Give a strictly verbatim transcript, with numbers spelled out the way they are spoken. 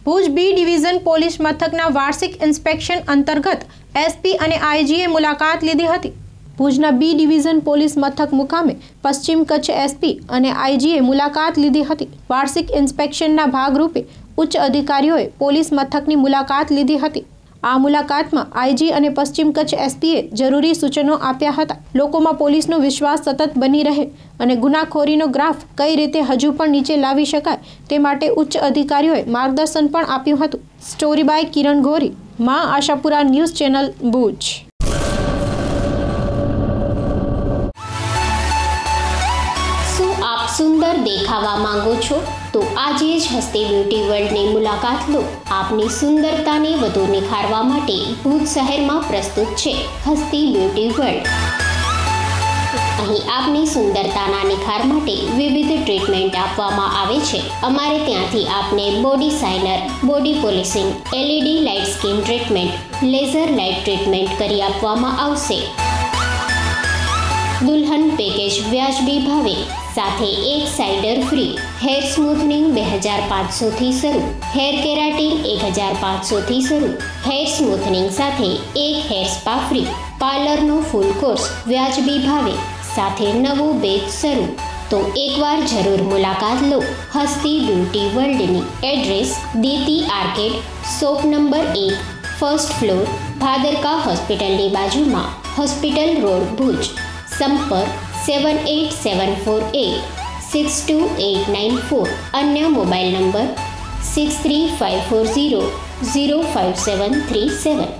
Bhuj B division police મથકના વાર્ષિક inspection અંતર્ગત એસપી અને આઈજીએ મુલાકાત લીધી હતી। ભુજના બી ડિવિઝન પોલીસ મથક મુકામે પશ્ચિમ કચ્છ એસપી અને આઈજીએ મુલાકાત લીધી હતી। વાર્ષિક ઇન્સ્પેક્શનના ભાગરૂપે ઉચ્ચ અધિકારીઓએ પોલીસ મથકની મુલાકાત લીધી હતી। આ મુલાકાતમાં આઈજી અને પશ્ચિમ કચ્છ એસપીએ જરૂરી સૂચનો આપ્યા હતા। લોકોમાં પોલીસનો વિશ્વાસ સતત બની રહે અને ગુનાખોરીનો ગ્રાફ કઈ રીતે હજુ પણ નીચે લાવી શકાય તે માટે ઉચ્ચ અધિકારીઓએ માર્ગદર્શન પણ આપ્યું હતું। સ્ટોરી બાય કિરણ ગોરી, માં આશાપુરા ન્યૂઝ ચેનલ, ભુજ। શું આપ સુંદર દેખાવા માંગો છો? તો આજે જ હસ્તી બ્યુટી વર્લ્ડની મુલાકાત લો। આપની સુંદરતાને વધુ નિખારવા માટે ભુજ શહેરમાં પ્રસ્તુત છે હસ્તી બ્યુટી વર્લ્ડ। અહીં આપની સુંદરતાના નિખાર માટે વિવિધ ટ્રીટમેન્ટ આપવામાં આવે છે। અમારે ત્યાંથી આપને body shiner, body polishing, LED light skin treatment, laser light treatment કરી આપવામાં આવશે। દુલ્હન પેકેજ વ્યાજબી ભાવે સાથે એક સાઇડર ફ્રી। હેર સ્મૂથનિંગ બે હજાર પાંચસોથી શરૂ, હેર કેરાટીન એક હજાર પાંચસોથી શરૂ, હેર સ્મૂથનિંગ સાથે એક હેર સ્પા ફ્રી। પાર્લરનો ફૂલ કોર્સ વ્યાજબી ભાવે સાથે નવો બેચ શરૂ। તો એકવાર જરૂર મુલાકાત લો હસ્તી બ્યુટી વર્લ્ડની। Address Diti arcade, shop number one, first floor, Bhadarka હોસ્પિટલની બાજુમાં, હોસ્પિટલ રોડ, ભુજ। સંપર્ક seven eight seven four eight six two eight nine four. અન્ય mobile number six three five four zero zero five seven three સેવન।